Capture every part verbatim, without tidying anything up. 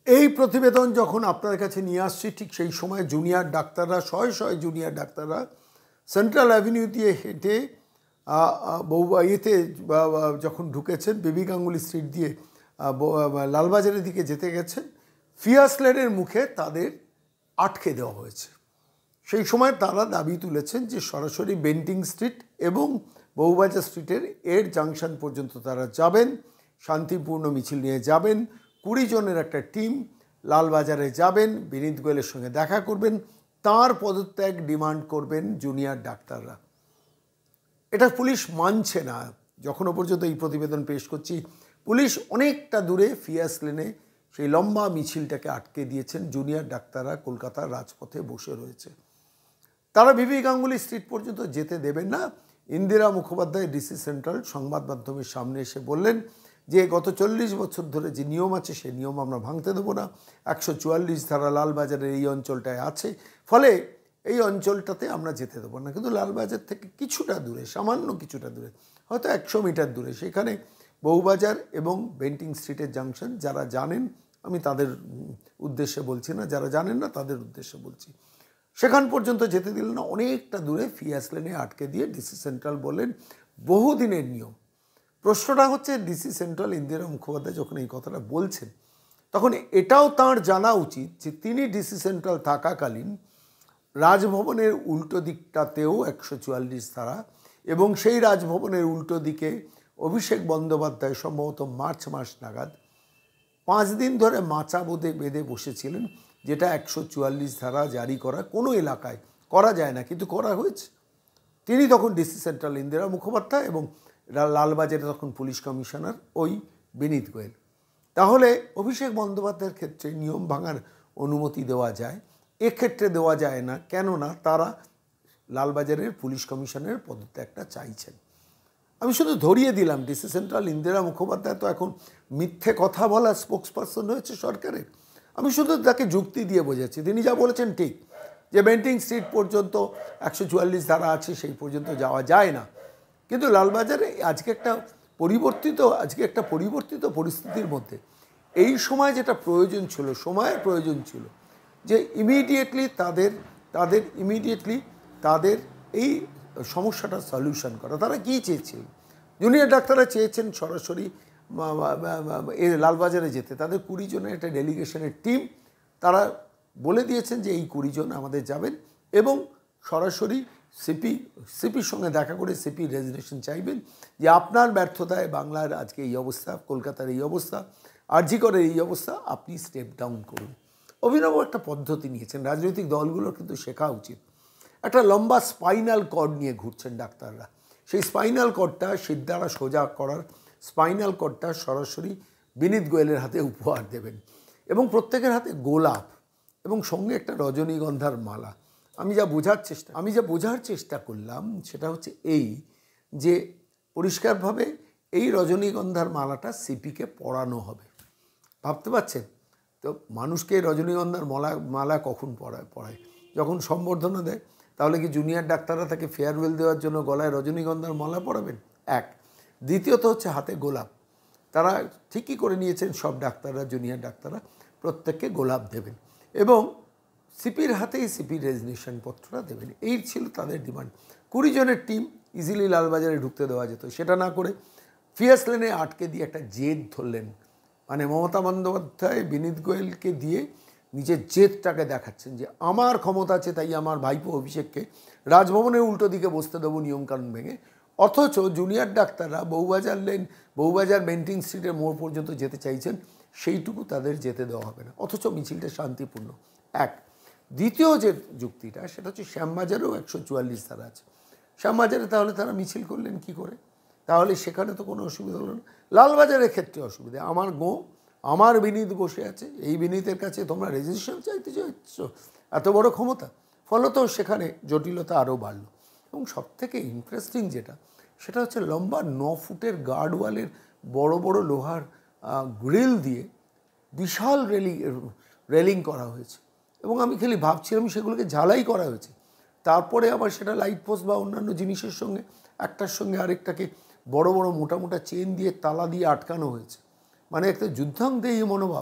এই প্রতিবেদন যখন আপনাদের কাছে নিয়ে আসছি ঠিক সেই সময় জুনিয়র ডাক্তাররা শয়ে শয়ে জুনিয়র ডাক্তাররা সেন্ট্রাল অ্যাভিনিউ দিয়ে হেঁটে বহু ইয়েতে যখন ঢুকেছেন বেবি গাঙ্গুলি স্ট্রিট দিয়ে লালবাজারের দিকে যেতে গেছেন, ফিয়াস লেনের মুখে তাদের আটকে দেওয়া হয়েছে। সেই সময় তারা দাবি তুলেছেন যে সরাসরি বেন্টিং স্ট্রিট এবং বহুবাজার স্ট্রিটের এর জাংশন পর্যন্ত তারা যাবেন, শান্তিপূর্ণ মিছিল নিয়ে যাবেন, কুড়ি জনের একটা টিম লালবাজারে যাবেন, বিনীত গোয়েলের সঙ্গে দেখা করবেন, তার পদত্যাগ ডিমান্ড করবেন জুনিয়র ডাক্তাররা। এটা পুলিশ মানছে না। যখনও পর্যন্ত এই প্রতিবেদন পেশ করছি, পুলিশ অনেকটা দূরে ফিয়াস লেনে সেই লম্বা মিছিলটাকে আটকে দিয়েছেন। জুনিয়র ডাক্তাররা কলকাতার রাজপথে বসে রয়েছে। তারা বিবি গাঙ্গুলি স্ট্রিট পর্যন্ত যেতে দেবেন না। ইন্দিরা মুখোপাধ্যায় ডিসি সেন্ট্রাল সংবাদ মাধ্যমের সামনে এসে বললেন যে গত চল্লিশ বছর ধরে যে নিয়ম আছে সেই নিয়ম আমরা ভাঙতে দেবো না। একশো চুয়াল্লিশ ধারা লালবাজারের এই অঞ্চলটায় আছে, ফলে এই অঞ্চলটাতে আমরা যেতে দেবো না। কিন্তু লালবাজার থেকে কিছুটা দূরে, সামান্য কিছুটা দূরে, হয়তো একশো মিটার দূরে, সেখানে বহুবাজার এবং বেন্টিং স্ট্রিটের জাংশন। যারা জানেন, আমি তাদের উদ্দেশ্যে বলছি না, যারা জানেন না তাদের উদ্দেশ্যে বলছি, সেখান পর্যন্ত যেতে দিল না। অনেকটা দূরে ফিয়াস লেনে আটকে দিয়ে ডিসি সেন্ট্রাল বললেন বহুদিনের নিয়ম। প্রশ্নটা হচ্ছে, ডিসি সেন্ট্রাল ইন্দিরা মুখোপাধ্যায় যখন এই কথাটা বলছেন, তখন এটাও তাঁর জানা উচিত যে তিনি ডিসি সেন্ট্রাল থাকাকালীন রাজভবনের উল্টো দিকটাতেও একশো চুয়াল্লিশ ধারা এবং সেই রাজভবনের উল্টো দিকে অভিষেক বন্দ্যোপাধ্যায় সম্ভবত মার্চ মাস নাগাদ পাঁচ দিন ধরে মাচা বোধে বেঁধে বসেছিলেন, যেটা একশো চুয়াল্লিশ ধারা জারি করা কোনো এলাকায় করা যায় না, কিন্তু করা হয়েছে। তিনি তখন ডিসি সেন্ট্রাল ইন্দিরা মুখোপাধ্যায় এবং লালবাজারে তখন পুলিশ কমিশনার ওই বিনীত গোয়েল। তাহলে অভিষেক বন্দ্যোপাধ্যায়ের ক্ষেত্রে নিয়ম ভাঙার অনুমতি দেওয়া যায়, এক্ষেত্রে দেওয়া যায় না। কেননা তারা লালবাজারের পুলিশ কমিশনের পদত্যাগটা চাইছেন। আমি শুধু ধরিয়ে দিলাম, ডিসি সেন্ট্রাল ইন্দিরা মুখোপাধ্যায় তো এখন মিথ্যে কথা বলা স্পোক্স পারসন হয়েছে সরকারের। আমি শুধু তাকে যুক্তি দিয়ে বোঝাচ্ছি। তিনি যা বলেছেন ঠিক, যে বেন্টিং স্ট্রিট পর্যন্ত একশো চুয়াল্লিশ ধারা আছে, সেই পর্যন্ত যাওয়া যায় না। কিন্তু লালবাজারে আজকে একটা পরিবর্তিত আজকে একটা পরিবর্তিত পরিস্থিতির মধ্যে এই সময় যেটা প্রয়োজন ছিল, সময়ের প্রয়োজন ছিল যে ইমিডিয়েটলি তাদের তাদের ইমিডিয়েটলি তাদের এই সমস্যাটার সলিউশন করা। তারা কী চেয়েছিলেন? জুনিয়র ডাক্তাররা চেয়েছেন সরাসরি লালবাজারে যেতে। তাদের কুড়ি জনের একটা ডেলিগেশনের টিম, তারা বলে দিয়েছেন যে এই কুড়ি জন আমাদের যাবেন এবং সরাসরি সিপি সিপির সঙ্গে দেখা করে সিপি রেজিগনেশন চাইবেন যে আপনার ব্যর্থতায় বাংলার আজকে এই অবস্থা, কলকাতার এই অবস্থা, আরজি করের এই অবস্থা, আপনি স্টেপ ডাউন করুন। অভিনব একটা পদ্ধতি নিয়েছেন। রাজনৈতিক দলগুলোর কিন্তু শেখা উচিত। একটা লম্বা স্পাইনাল কর্ড নিয়ে ঘুরছেন ডাক্তাররা। সেই স্পাইনাল কর্ডটা সিদ্ধারা সোজা করার স্পাইনাল কর্ডটা সরাসরি বিনীত গোয়েলের হাতে উপহার দেবেন এবং প্রত্যেকের হাতে গোলাপ এবং সঙ্গে একটা রজনীগন্ধার মালা। আমি যা বোঝার চেষ্টা আমি যা বোঝার চেষ্টা করলাম সেটা হচ্ছে এই, যে পরিষ্কারভাবে এই রজনীগন্ধার মালাটা সিপিকে পরানো হবে। ভাবতে পারছেন তো? মানুষকে রজনীগন্ধার মালা মালা কখন পরায় পড়ায় যখন সম্বর্ধনা দেয়। তাহলে কি জুনিয়র ডাক্তাররা তাকে ফেয়ারওয়েল দেওয়ার জন্য গলায় রজনীগন্ধার মালা পরাবেন? এক। দ্বিতীয়ত হচ্ছে হাতে গোলাপ। তারা ঠিকই করে নিয়েছেন সব ডাক্তাররা, জুনিয়র ডাক্তাররা প্রত্যেককে গোলাপ দেবেন এবং সিপির হাতেই সিপির রেজিগনেশন পত্রটা দেবেন। এই ছিল তাদের ডিমান্ড। কুড়ি জনের টিম ইজিলি লালবাজারে ঢুকতে দেওয়া যেত, সেটা না করে ফিয়াস লেনে আটকে দিয়ে একটা জেদ ধরলেন। মানে মমতা বন্দ্যোপাধ্যায় বিনীত গোয়েলকে দিয়ে নিজের জেদটাকে দেখাচ্ছেন যে আমার ক্ষমতা আছে, তাই আমার ভাইপো অভিষেককে রাজভবনের উল্টো দিকে বসতে দেবো নিয়মকানুন ভেঙে। অথচ জুনিয়র ডাক্তাররা বহুবাজার লেন বহুবাজার বেন্টিং স্ট্রিটের মোড় পর্যন্ত যেতে চাইছেন, সেইটুকু তাদের যেতে দেওয়া হবে না, অথচ মিছিলটা শান্তিপূর্ণ। এক। দ্বিতীয় যে যুক্তিটা সেটা হচ্ছে শ্যামবাজারেও একশো চুয়াল্লিশ ধারা আছে। শ্যামবাজারে তাহলে তারা মিছিল করলেন কি করে? তাহলে সেখানে তো কোনো অসুবিধা হলো না। লালবাজারের ক্ষেত্রে অসুবিধা, আমার গো আমার বিনীত বসে আছে, এই বিনীতের কাছে তোমরা রেজিস্ট্রেশন চাইতে চাইছ, এত বড় ক্ষমতা। ফলত সেখানে জটিলতা আরও বাড়ল। এবং সবথেকে ইন্টারেস্টিং যেটা, সেটা হচ্ছে লম্বা ন ফুটের গার্ডওয়ালের বড় বড় লোহার গ্রিল দিয়ে বিশাল রেলিং রেলিং করা হয়েছে এবং আমি খালি ভাবছিলাম সেগুলোকে ঝালাই করা হয়েছে। তারপরে আবার সেটা লাইট পোস্ট বা অন্যান্য জিনিসের সঙ্গে একটার সঙ্গে আরেকটাকে বড় বড় মোটা মোটা চেন দিয়ে তালা দিয়ে আটকানো হয়েছে। মানে একটা যুদ্ধাঙ্গদেহী মনোভাব।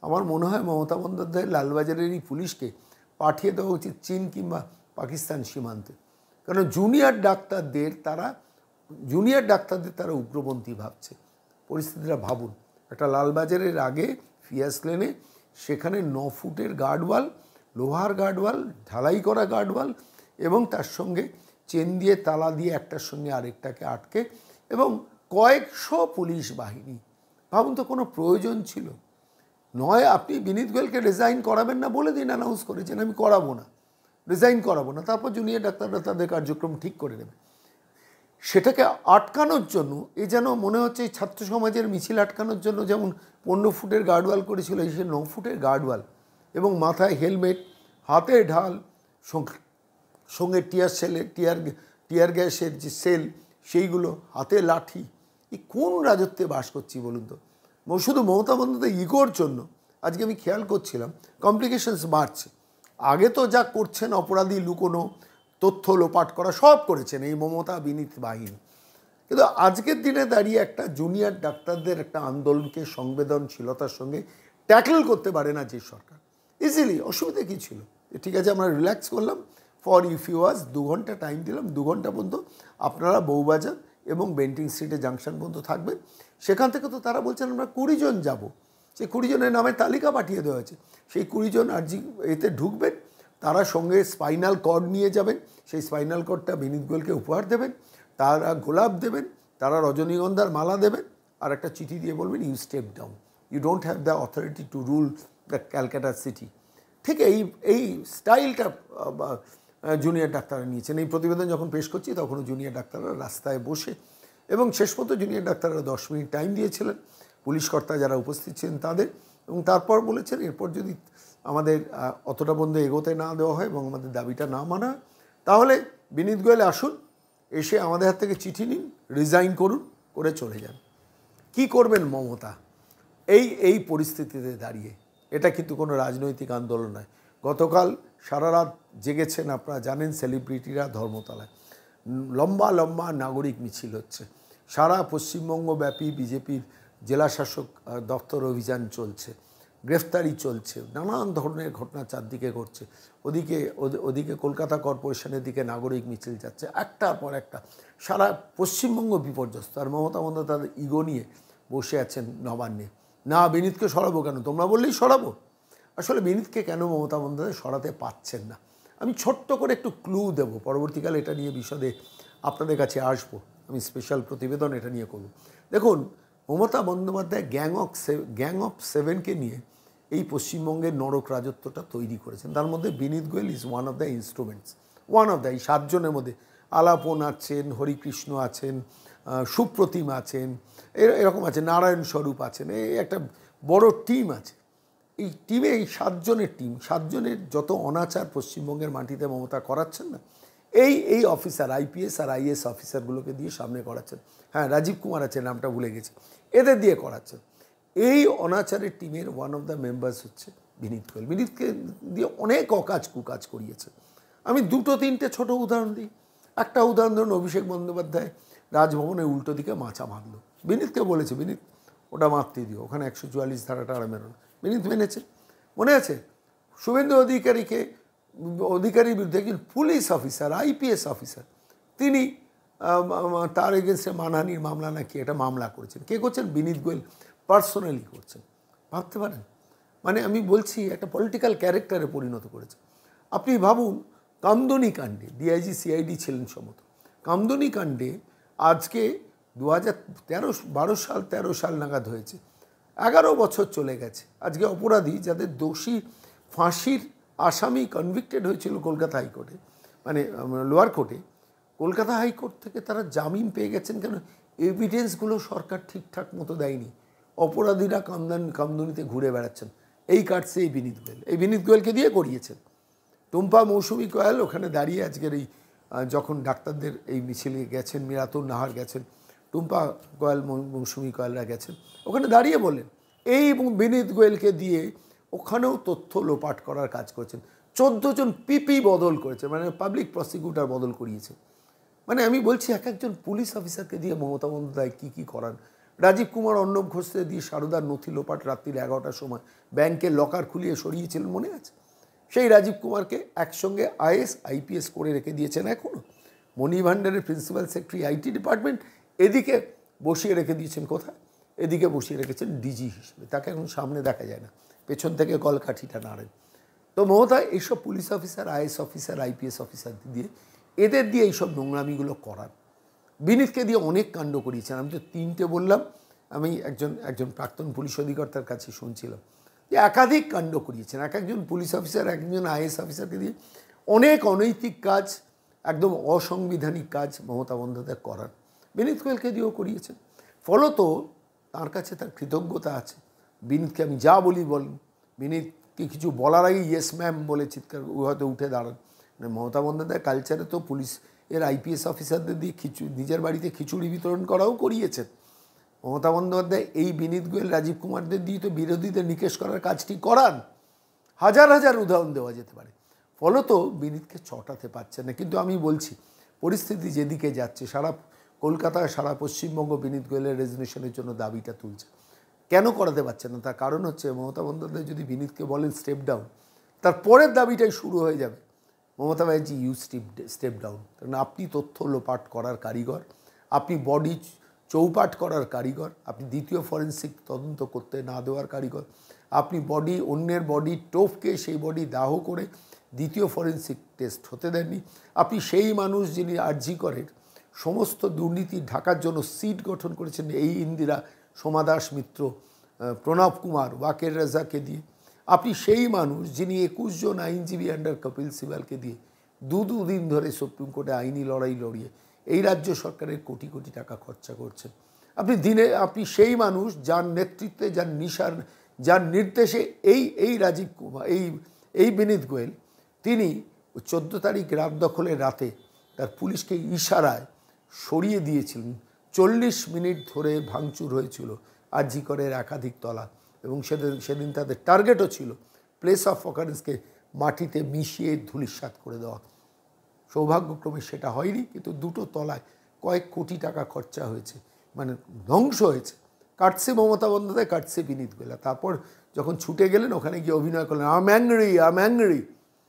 আমার মনে হয় মমতা বন্দ্যোপাধ্যায় লালবাজারের এই পুলিশকে পাঠিয়ে দেওয়া উচিত চীন কিংবা পাকিস্তান সীমান্তে। কারণ জুনিয়র ডাক্তারদের তারা জুনিয়র ডাক্তারদের তারা উগ্রপন্থী ভাবছে। পরিস্থিতিটা ভাবুন, একটা লালবাজারের আগে ফিয়াস লেনে সেখানে ন ফুটের গার্ডওয়াল, লোহার গার্ডওয়াল, ঢালাই করা গার্ডওয়াল এবং তার সঙ্গে চেন দিয়ে তালা দিয়ে একটার সঙ্গে আরেকটাকে আটকে এবং কয়েকশো পুলিশ বাহিনী। ভাবুন তো কোনো প্রয়োজন ছিল? নয় আপনি বিনীত গোয়েলকে রিজাইন করাবেন না বলে দিন, অ্যানাউন্স করেছেন আমি করাবো না, রিজাইন করাবো না, তারপর জুনিয়র ডাক্তাররা তাদের কার্যক্রম ঠিক করে নেবে। সেটাকে আটকানোর জন্য এই যেন মনে হচ্ছে এই ছাত্র সমাজের মিছিল আটকানোর জন্য যেমন পনেরো ফুটের গার্ডওয়াল করেছিল, এই সে ন ফুটের গার্ডওয়াল এবং মাথায় হেলমেট, হাতে ঢাল, সঙ্গে টিয়ার সেলে টিয়ার টিয়ার গ্যাসের যে সেল সেইগুলো, হাতে লাঠি। এই কোন রাজত্বে বাস করছি বলুন তো? শুধু মমতা বন্দ্যোপাধ্যায় ইগোর জন্য আজকে আমি খেয়াল করছিলাম কমপ্লিকেশনস বাড়ছে। আগে তো যা করছেন অপরাধী লুকোনো, তথ্য লোপাট করা সব করেছেন এই মমতা বিনীত বাহিনী, কিন্তু আজকের দিনে দাঁড়িয়ে একটা জুনিয়র ডাক্তারদের একটা আন্দোলনকে সংবেদনশীলতার সঙ্গে ট্যাকল করতে পারে না যে সরকার, ইজিলি অসুবিধা কী ছিল? ঠিক আছে আমরা রিল্যাক্স করলাম ফর ইফ ইউ ওয়াজ, দু ঘন্টা টাইম দিলাম, দু ঘন্টা পর্যন্ত আপনারা বউবাজার এবং বেন্টিং স্ট্রিটে জাংশন পর্যন্ত থাকবেন। সেখান থেকে তো তারা বলছেন আমরা কুড়ি জন যাবো, সেই কুড়ি জনের নামে তালিকা পাঠিয়ে দেওয়া হয়েছে, সেই কুড়ি জন আর্জি এতে ঢুকবেন, তারা সঙ্গে স্পাইনাল কর্ড নিয়ে যাবেন, সেই স্পাইনাল কর্ডটা বিনীত গোয়েলকে উপহার দেবেন, তারা গোলাপ দেবেন, তারা রজনীগন্ধার মালা দেবেন, আর একটা চিঠি দিয়ে বলবেন you step down, you don't have the authority to rule the Calcutta city. ঠিক এই এই স্টাইলটা জুনিয়র ডাক্তাররা নিয়েছেন। এই প্রতিবেদন যখন পেশ করছি তখনও জুনিয়র ডাক্তাররা রাস্তায় বসে এবং শেষ পর্যন্ত জুনিয়র ডাক্তাররা দশ মিনিট টাইম দিয়েছিলেন পুলিশ কর্তা যারা উপস্থিত ছিলেন তাদের, এবং তারপর বলেছেন এরপর যদি আমাদের অতটা বন্ধ এগোতে না দেওয়া হয় এবং আমাদের দাবিটা না মানা হয় তাহলে বিনীত গোয়েল আসুন, এসে আমাদের হাত থেকে চিঠি নিন, রিজাইন করুন, করে চলে যান। কি করবেন মমতা এই এই পরিস্থিতিতে দাঁড়িয়ে? এটা কিন্তু কোনো রাজনৈতিক আন্দোলন নয়। গতকাল সারা রাত জেগেছেন আপনারা জানেন সেলিব্রিটিরা ধর্মতলায়, লম্বা লম্বা নাগরিক মিছিল হচ্ছে, সারা পশ্চিমবঙ্গব্যাপী বিজেপির জেলাশাসক দপ্তর অভিযান চলছে, গ্রেফতারি চলছে, নানান ধরনের ঘটনা চারদিকে ঘটছে। ওদিকে ওদিকে কলকাতা কর্পোরেশনের দিকে নাগরিক মিছিল যাচ্ছে, একটার পর একটা, সারা পশ্চিমবঙ্গ বিপর্যস্ত। আর মমতা বন্দ্যোপাধ্যায় তাদের ইগো নিয়ে বসে আছেন নবান্নে, না বিনীতকে সরাবো কেন, তোমরা বললেই সরাবো। আসলে বিনীতকে কেন মমতা বন্দ্যোপাধ্যায় সরাতে পারছেন না আমি ছোট্ট করে একটু ক্লু দেবো, পরবর্তীকালে এটা নিয়ে বিশদে আপনাদের কাছে আসবো, আমি স্পেশাল প্রতিবেদন এটা নিয়ে করব। দেখুন Mamata Bandyopadhyay gang of gang of সেভেনকে নিয়ে এই পশ্চিমবঙ্গের নরক রাজত্বটা তৈরি করেছেন, তার মধ্যে Vineet Goel is one of the instruments, one of the এই সাতজনের মধ্যে আলাপন আছেন, হরিকৃষ্ণ আছেন, সুপ্রতিম আছেন, এরকম আছে, নারায়ণ স্বরূপ আছেন, এই একটা বড় টিম আছে। এই টিমে এই সাতজনের টিম, সাতজনের যত অনাচার পশ্চিমবঙ্গের মাটিতে মমতা করাচ্ছেন না, এই এই অফিসার আইপিএস আর আইএস অফিসারগুলোকে দিয়ে সামনে করাচ্ছেন। হ্যাঁ রাজীব কুমার আছে, নামটা ভুলে গেছি, এদের দিয়ে করাচ্ছেন। এই অনাচারের টিমের ওয়ান অফ দ্য মেম্বার্স হচ্ছে বিনীত গোয়েল। বিনীতকে দিয়ে অনেক অকাজ কুকাজ করিয়েছে। আমি দুটো তিনটে ছোট উদাহরণ দিই। একটা উদাহরণ ধরুন, অভিষেক বন্দ্যোপাধ্যায় রাজভবনের উল্টো দিকে মাচা মারল, বিনীতকে বলেছে বিনীত ওটা মারতে দিও, ওখানে একশো চুয়াল্লিশ ধারাটা আর মেরো না, বিনীত মেনেছে। মনে আছে শুভেন্দু অধিকারীকে অধিকারীর বিরুদ্ধে একজন পুলিশ অফিসার আইপিএস অফিসার তিনি তার এগেনস্টে মানহানির মামলা নাকি একটা মামলা করেছেন, কে করছেন? বিনীত গোয়েল পার্সোনালি করছেন। ভাবতে পারেন, মানে আমি বলছি একটা পলিটিক্যাল ক্যারেক্টারে পরিণত করেছে। আপনি ভাবুন কামদুনি কাণ্ডে ডিআইজি সিআইডি ছিলেন সম্মত, কামদুনি কাণ্ডে আজকে দু হাজার তেরো বারো সাল তেরো সাল নাগাদ হয়েছে, এগারো বছর চলে গেছে। আজকে অপরাধী যাদের দোষী ফাঁসির আসামি কনভিক্টেড হয়েছিল কলকাতা হাইকোর্টে, মানে লোয়ার কোর্টে, কলকাতা হাইকোর্ট থেকে তারা জামিন পেয়ে গেছেন কেন? এভিডেন্সগুলো সরকার ঠিকঠাক মতো দেয়নি, অপরাধীরা কামদান কামদুনিতে ঘুরে বেড়াচ্ছেন। এই কাটছে এই বিনীত গোয়েল, এই বিনীত গোয়েলকে দিয়ে করিয়েছেন। টুম্পা মৌসুমী কয়াল ওখানে দাঁড়িয়ে আজকের এই যখন ডাক্তারদের এই মিছিলে গেছেন, মিরাতুন নাহার গেছেন, টুম্পা কয়াল মৌসুমী কয়ালরা গেছেন, ওখানে দাঁড়িয়ে বলেন এই বিনীত গোয়েলকে দিয়ে ওখানেও তথ্য লোপাট করার কাজ করেছেন। চোদ্দো জন পিপি বদল করেছে, মানে পাবলিক প্রসিকিউটর বদল করিয়েছে। মানে আমি বলছি এক একজন পুলিশ অফিসারকে দিয়ে মমতা বন্দ্যোপাধ্যায় কী কী করান। রাজীব কুমার অর্ণব ঘোষকে দিয়ে সারদার নথি লোপাট রাত্রির এগারোটার সময় ব্যাংকের লকার খুলিয়ে সরিয়েছিলেন, মনে আছে? সেই রাজীব কুমারকে একসঙ্গে আইএস আইপিএস করে রেখে দিয়েছেন এখনও। মনি ভান্ডারের প্রিন্সিপাল সেক্রেটারি আইটি ডিপার্টমেন্ট এদিকে বসিয়ে রেখে দিয়েছেন কোথায়? এদিকে বসিয়ে রেখেছেন ডিজি হিসেবে। তাকে এখন সামনে দেখা যায় না, পেছন থেকে কলকাঠিটা নাড়েন। তো মমতা এইসব police officer, IAS officer, IPS officer দিয়ে এদের দিয়ে এইসব নোংরামিগুলো করান। বিনীতকে দিয়ে অনেক কাণ্ড করিয়েছেন। আমি তো তিনটে বললাম, আমি একজন একজন প্রাক্তন পুলিশ অধিকর্তার কাছে শুনছিলাম যে একাধিক কাণ্ড করিয়েছেন। এক একজন পুলিশ অফিসার, একজন আইএস অফিসারকে দিয়ে অনেক অনৈতিক কাজ, একদম অসাংবিধানিক কাজ মমতা বন্দ্যোপাধ্যায় করান। বিনীত গোয়েলকে দিয়েও করিয়েছেন। ফলত তার কাছে তার কৃতজ্ঞতা আছে। বিনীতকে আমি যা বলি বলেন, বিনীতকে কিছু বলার আগে ইয়েস ম্যাম বলে চিৎকার হয়তো উঠে দাঁড়ান। মমতা বন্দ্যোপাধ্যায় কালচারে তো পুলিশ এর আইপিএস অফিসারদের দিয়ে খিচু নিজের বাড়িতে খিচুড়ি বিতরণ করাও করিয়েছেন। মমতা বন্দ্যোপাধ্যায় এই বিনীত গোয়েল, রাজীব কুমারদের দিয়ে তো বিরোধীদের নিকেশ করার কাজটি করান। হাজার হাজার উদাহরণ দেওয়া যেতে পারে। ফলত বিনীতকে চটাতে পারছেন না। কিন্তু আমি বলছি, পরিস্থিতি যেদিকে যাচ্ছে, সারা কলকাতা, সারা পশ্চিমবঙ্গ বিনীত গোয়েলের রেজিগনেশনের জন্য দাবিটা তুলছে। কেন করাতে পারছেন না? তার কারণ হচ্ছে মমতা বন্দ্যোপাধ্যায় যদি বিনীতকে বলেন স্টেপ ডাউন, তার পরের দাবিটাই শুরু হয়ে যাবে Mamata Banerjee you step step down. কারণ আপনি তথ্য লোপাট করার কারিগর, আপনি বডি চৌপাট করার কারিগর, আপনি দ্বিতীয় ফরেন্সিক তদন্ত করতে না দেওয়ার কারিগর, আপনি বডি অন্যের বডি টোপকে সেই বডি দাহ করে দ্বিতীয় ফরেন্সিক টেস্ট হতে দেননি। আপনি সেই মানুষ যিনি আরজি করের সমস্ত দুর্নীতি ঢাকার জন্য সিট গঠন করেছেন এই ইন্দিরা, সোমা দাস মিত্র, প্রণব কুমার, ওয়াকের রাজাকে দিয়ে। আপনি সেই মানুষ যিনি একুশ জন আইনজীবী আন্ডার কপিল সিবালকে দিয়ে দু দুদিন ধরে সুপ্রিম কোর্টে আইনি লড়াই লড়িয়ে এই রাজ্য সরকারের কোটি কোটি টাকা খরচা করছেন। আপনি দিনে আপনি সেই মানুষ যার নেতৃত্বে, যার নিশার, যার নির্দেশে এই এই রাজীব কুমার, এই এই বিনীত গোয়েল, তিনি চোদ্দো তারিখ রাত দখলের রাতে তার পুলিশকে ইশারায় সরিয়ে দিয়েছিলেন। চল্লিশ মিনিট ধরে ভাঙচুর হয়েছিল আরজি করের একাধিক তলা, এবং সেদিন সেদিন তাদের টার্গেটও ছিল প্লেস অফ অকারেন্সকে মাটিতে মিশিয়ে ধূলিসাৎ করে দেওয়া। সৌভাগ্যক্রমে সেটা হয়নি, কিন্তু দুটো তলায় কয়েক কোটি টাকা খরচা হয়েছে, মানে ধ্বংস হয়েছে। কাটছে মমতা বন্দ্যোপাধ্যায়, কাটছে বিনীত গোয়েল। তারপর যখন ছুটে গেলেন ওখানে গিয়ে অভিনয় করলেন আম অ্যাংরি আম অ্যাংরি।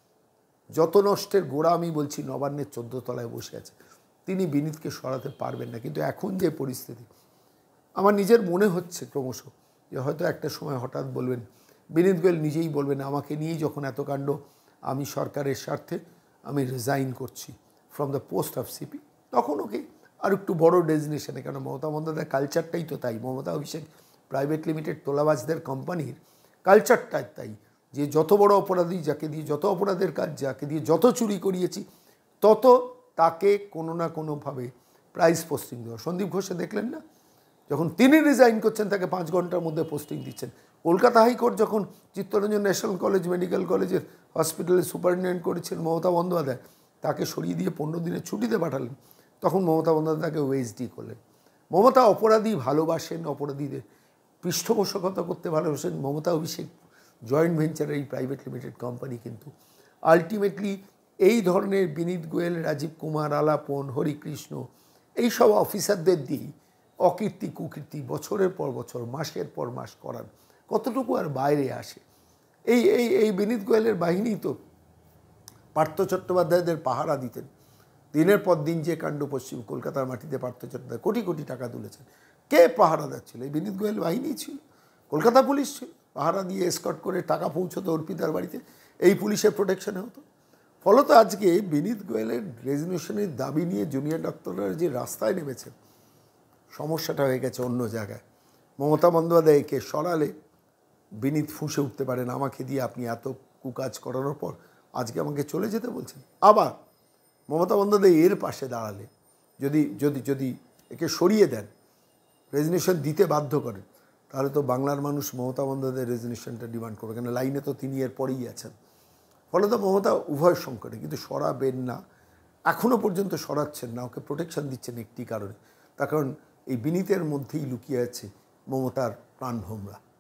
যত নষ্টের গোড়া আমি বলছি নবান্নের চোদ্দো তলায় বসে আছে। তিনি বিনীতকে সরাতে পারবেন না। কিন্তু এখন যে পরিস্থিতি, আমার নিজের মনে হচ্ছে ক্রমশ যে হয়তো একটা সময় হঠাৎ বলবেন, বিনীত গোয়েল নিজেই বলবেন আমাকে নিয়েই যখন এত কাণ্ড, আমি সরকারের স্বার্থে আমি রিজাইন করছি from the post of CP. তখন ওকে আর একটু বড়ো ডেজিগনেশনে, কেন মমতা বন্দ্যোপাধ্যায় কালচারটাই তো তাই। মমতা অভিষেক প্রাইভেট লিমিটেড তোলাবাজদের কোম্পানির কালচারটাই তাই, যে যত বড় অপরাধী, যাকে দিয়ে যত অপরাধের কাজ, যাকে দিয়ে যত চুরি করিয়েছি, তত তাকে কোনো না কোনোভাবে প্রাইজ পোস্টিং দেওয়া। সন্দীপ ঘোষে দেখলেন না, যখন তিনি রিজাইন করছেন তাকে পাঁচ ঘন্টার মধ্যে পোস্টিং দিচ্ছেন। কলকাতা হাইকোর্ট যখন চিত্তরঞ্জন ন্যাশনাল কলেজ, মেডিকেল কলেজের হসপিটালে সুপারিনটেন্ডেন্ট করেছেন মমতা বন্দ্যোপাধ্যায়, তাকে সরিয়ে দিয়ে পনেরো দিনের ছুটিতে পাঠালেন। তখন মমতা বন্দ্যোপাধ্যায় তাকে ওএসডি করলেন। মমতা অপরাধী ভালোবাসেন, অপরাধীদের পৃষ্ঠপোষকতা করতে ভালোবাসেন। মমতা অভিষেক জয়েন্ট ভেঞ্চারের এই প্রাইভেট লিমিটেড কোম্পানি কিন্তু আলটিমেটলি এই ধরনের বিনীত গোয়েল, রাজীব কুমার, আলাপন, হরিকৃষ্ণ, এইসব অফিসারদের দিয়েই অকীর্তি কুকীর্তি বছরের পর বছর, মাসের পর মাস করান। কতটুকু আর বাইরে আসে? এই এই এই বিনীত গোয়েলের বাহিনী তো পার্থ চট্টোপাধ্যায়দের পাহারা দিতেন। দিনের পর দিন যে কাণ্ড পশ্চিম কলকাতার মাটিতে পার্থ চট্টোপাধ্যায় কোটি কোটি টাকা তুলেছেন, কে পাহারা দিচ্ছিল? এই বিনীত গোয়েল বাহিনী ছিল, কলকাতা পুলিশ ছিল। পাহারা দিয়ে এসকর্ট করে টাকা পৌঁছতো অর্পিতার বাড়িতে, এই পুলিশের প্রোটেকশনে হতো। ফলত আজকে বিনীত গোয়েলের রেজিগনেশনের দাবি নিয়ে জুনিয়র ডাক্তাররা যে রাস্তায় নেমেছেন, সমস্যাটা হয়ে গেছে অন্য জায়গায়। মমতা বন্দ্যোপাধ্যায়কে সরালে বিনীত ফুঁসে উঠতে পারেন, আমাকে দিয়ে আপনি এত কুকাজ করানোর পর আজকে আমাকে চলে যেতে বলছেন। আবার মমতা বন্দ্যোপাধ্যায় এর পাশে দাঁড়ালে, যদি যদি যদি একে সরিয়ে দেন, রেজিগনেশন দিতে বাধ্য করেন, তাহলে তো বাংলার মানুষ মমতা বন্দ্যোপাধ্যায়ের রেজিগনেশনটা ডিমান্ড করবে, কেন লাইনে তো তিনি এর পরেই আছেন। ফলে তো মমতা উভয় সংকটে, কিন্তু সরাবেন না, এখনও পর্যন্ত সরাচ্ছেন না, ওকে প্রোটেকশন দিচ্ছেন একটি কারণে, তার কারণ এই বিনীতের মধ্যেই লুকিয়ে আছে মমতার প্রাণভোমরা।